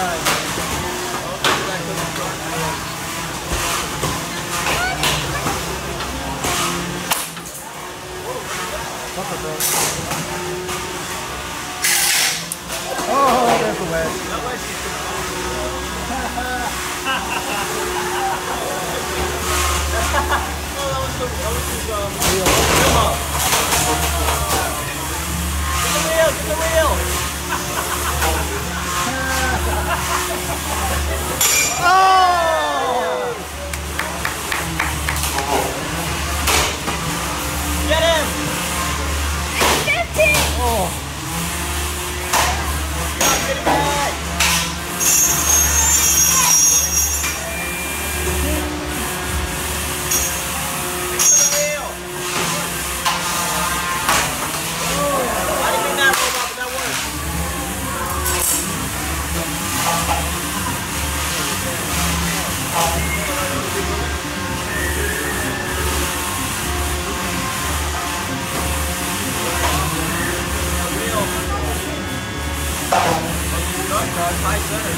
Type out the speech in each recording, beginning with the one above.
Oh, there's the wedge. Get the wheel! Oh! Get him! Oh! Get him back! High center.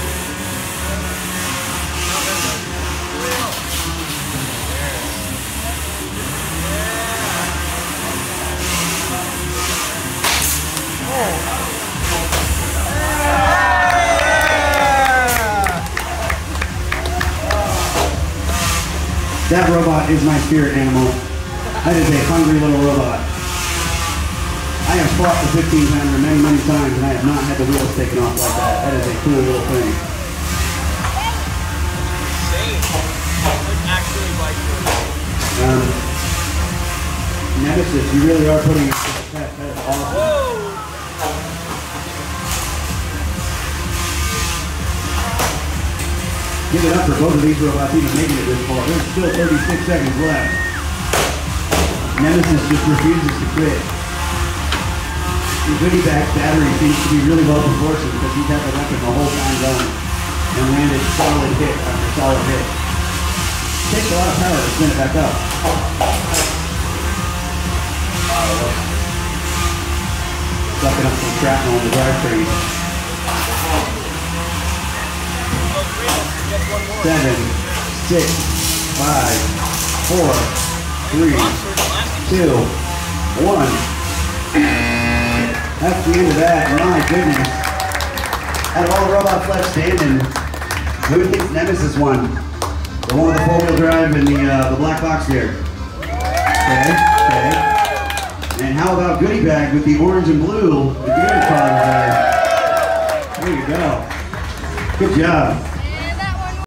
That robot is my spirit animal. That is a hungry little robot. I have fought the 15-pounder many, many times, and I have not had the wheels taken off like that. That is a cool little thing. Nemesis, you really are putting it to the test. That is awesome. Give it up for both of these robots even making it this far. There's still 36 seconds left. Nemesis just refuses to quit. The Goodie bag battery seems to be really well proportioned because he's had the weapon the whole time going and landed solid hit after solid hit. It takes a lot of power to spin it back up. Sucking up some shrapnel in the drivetrain. 7, 6, 5, 4, 3, 2, 1. That's the end of that. My goodness. Out of all the robots left standing, who thinks Nemesis won? The one with the four-wheel drive and the black box there. Okay, okay. And how about Goodie bag with the orange and blue, the deer car there? There you go. Good job.